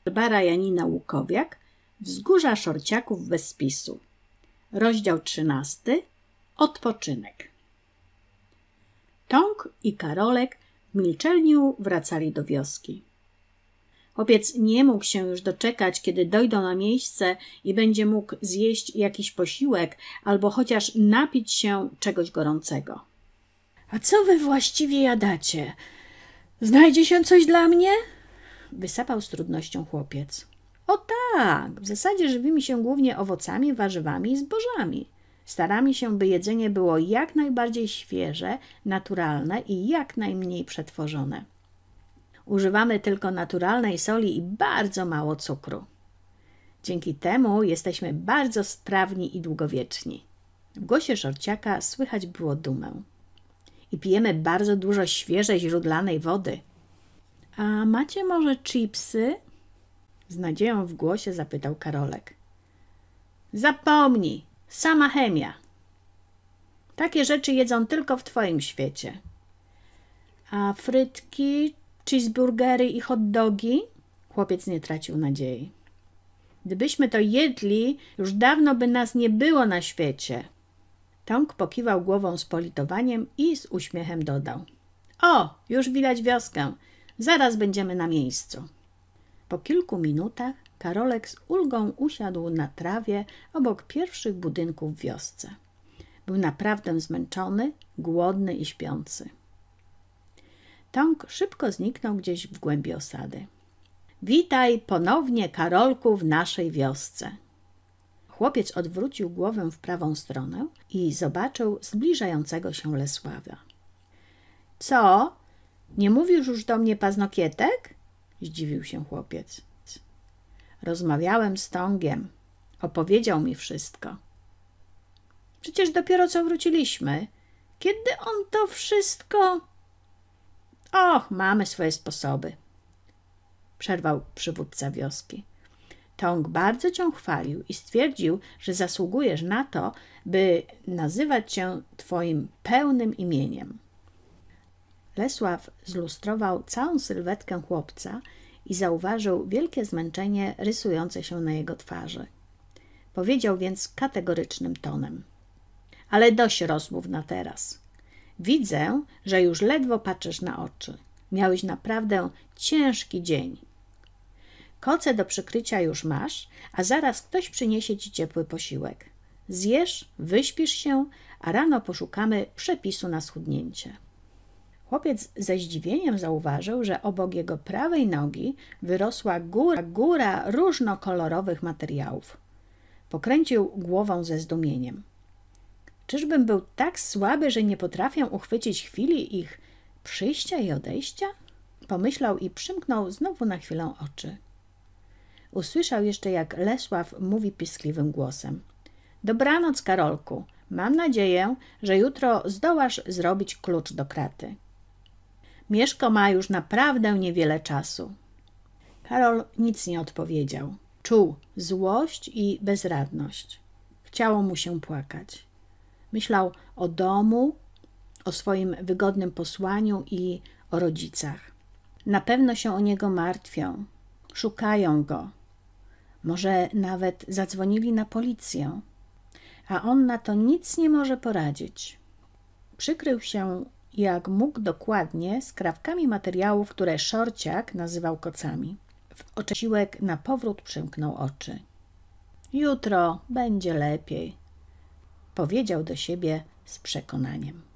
Barbara Janina Łukowiak, Wzgórza Szorciaków bez spisu. Rozdział 13. Odpoczynek. Tąk i Karolek w milczeniu wracali do wioski. Chłopiec nie mógł się już doczekać, kiedy dojdą na miejsce i będzie mógł zjeść jakiś posiłek albo chociaż napić się czegoś gorącego. A co wy właściwie jadacie? Znajdzie się coś dla mnie? Wysapał z trudnością chłopiec. O tak, w zasadzie żywimy się głównie owocami, warzywami i zbożami. Staramy się, by jedzenie było jak najbardziej świeże, naturalne i jak najmniej przetworzone. Używamy tylko naturalnej soli i bardzo mało cukru. Dzięki temu jesteśmy bardzo sprawni i długowieczni. W głosie Szorciaka słychać było dumę. I pijemy bardzo dużo świeżej źródlanej wody. A macie może chipsy? Z nadzieją w głosie zapytał Karolek. Zapomnij, sama chemia. Takie rzeczy jedzą tylko w twoim świecie. A frytki, cheeseburgery i hot dogi? Chłopiec nie tracił nadziei. Gdybyśmy to jedli, już dawno by nas nie było na świecie. Tąk pokiwał głową z politowaniem i z uśmiechem dodał. O, już widać wioskę. Zaraz będziemy na miejscu. Po kilku minutach Karolek z ulgą usiadł na trawie obok pierwszych budynków w wiosce. Był naprawdę zmęczony, głodny i śpiący. Tąk szybko zniknął gdzieś w głębi osady. Witaj ponownie, Karolku, w naszej wiosce. Chłopiec odwrócił głowę w prawą stronę i zobaczył zbliżającego się Lesława. Co? Nie mówisz już do mnie, Paznokietek? Zdziwił się chłopiec. Rozmawiałem z Tągiem. Opowiedział mi wszystko. Przecież dopiero co wróciliśmy. Kiedy on to wszystko... Och, mamy swoje sposoby. Przerwał przywódca wioski. Tąg bardzo cię chwalił i stwierdził, że zasługujesz na to, by nazywać cię twoim pełnym imieniem. Lesław zlustrował całą sylwetkę chłopca i zauważył wielkie zmęczenie rysujące się na jego twarzy. Powiedział więc kategorycznym tonem. Ale dość rozmów na teraz. Widzę, że już ledwo patrzysz na oczy. Miałeś naprawdę ciężki dzień. Koce do przykrycia już masz, a zaraz ktoś przyniesie ci ciepły posiłek. Zjesz, wyśpisz się, a rano poszukamy przepisu na schudnięcie. Chłopiec ze zdziwieniem zauważył, że obok jego prawej nogi wyrosła góra różnokolorowych materiałów. Pokręcił głową ze zdumieniem. Czyżbym był tak słaby, że nie potrafię uchwycić chwili ich przyjścia i odejścia? Pomyślał i przymknął znowu na chwilę oczy. Usłyszał jeszcze, jak Lesław mówi piskliwym głosem. Dobranoc, Karolku. Mam nadzieję, że jutro zdołasz zrobić klucz do kraty. Mieszko ma już naprawdę niewiele czasu. Karol nic nie odpowiedział. Czuł złość i bezradność. Chciało mu się płakać. Myślał o domu, o swoim wygodnym posłaniu i o rodzicach. Na pewno się o niego martwią. Szukają go. Może nawet zadzwonili na policję. A on na to nic nie może poradzić. Przykrył się jak mógł dokładnie skrawkami materiałów, które Szorciak nazywał kocami. W oczekiwaniu na powrót przymknął oczy. Jutro będzie lepiej, powiedział do siebie z przekonaniem.